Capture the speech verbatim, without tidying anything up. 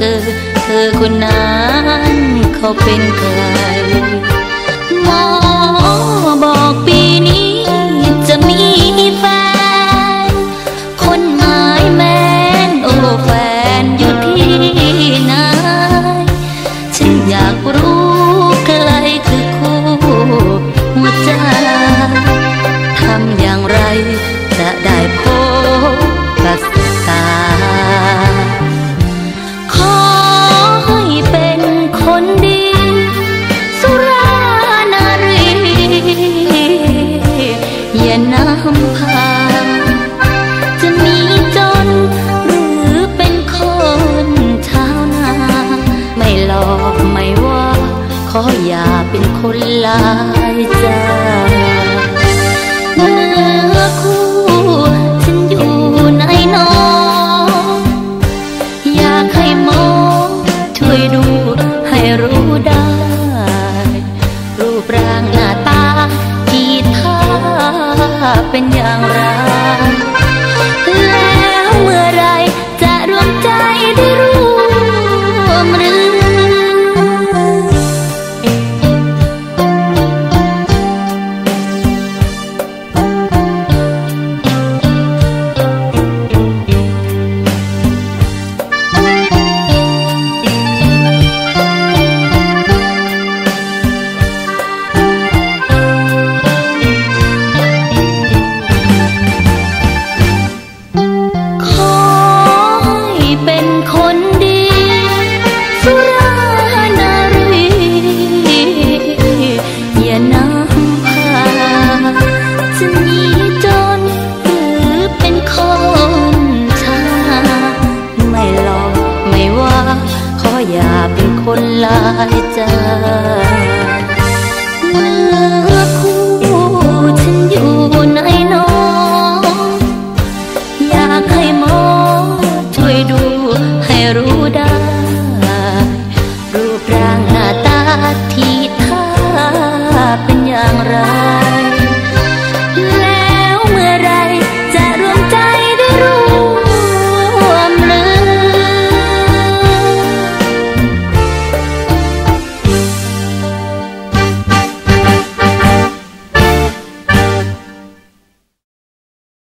อเธอคนนั้นเขาเป็นใครหมอบอกปีนี้จะมีแฟนคนหมายแม้นโอ้แฟนอยู่ที่ไหนฉันอยากรู้ใครคือคู่หัวใจทำอย่างไรจะได้พบกับตาขอให้เป็นคนดีสุรานารีอย่านำพาจะมีจนหรือเป็นคนชาวนาไม่หลอกไม่ว่าขออย่าเป็นคนหลายใจเนื้อคู่ฉันอยู่ในน้องอยากให้มองช่วยดูให้รู้ได้รูปร่างหน้าตาทีท่าเป็นอย่างไรแล้วเมื่อไรจะรวมใจได้ร่วมเรืออย่าเป็นคนหลายใจเมื่อคู่ฉันอยู่ในน้องอยากให้มองช่วยดูให้รู้ได้รูปร่างหน้าตาทีท่าเป็นอย่างไร